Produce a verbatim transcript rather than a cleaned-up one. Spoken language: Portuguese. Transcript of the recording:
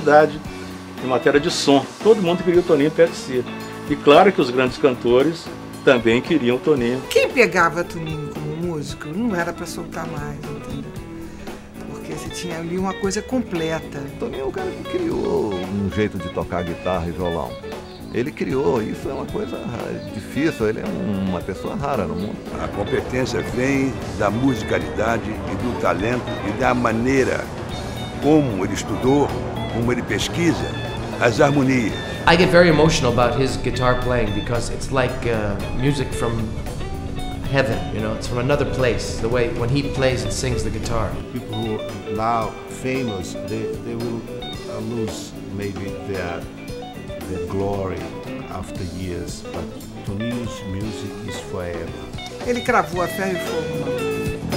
qualidade em matéria de som. Todo mundo queria o Toninho perto de si. E claro que os grandes cantores também queriam o Toninho. Quem pegava Toninho como músico não era para soltar mais, entendeu? Porque você tinha ali uma coisa completa. Toninho é o cara que criou um jeito de tocar guitarra e violão. Ele criou, isso é uma coisa difícil, ele é uma pessoa rara no mundo. A competência vem da musicalidade e do talento e da maneira como ele estudou, como ele pesquisa as harmonias. I get very emotional about his guitar playing because it's like uh, music from heaven, you know, it's from another place, the way when he plays and sings the guitar. People who are now famous, they, they will uh, lose maybe their, their glory after years, but Toninho's music is forever. Ele cravou a ferro e fogo, não.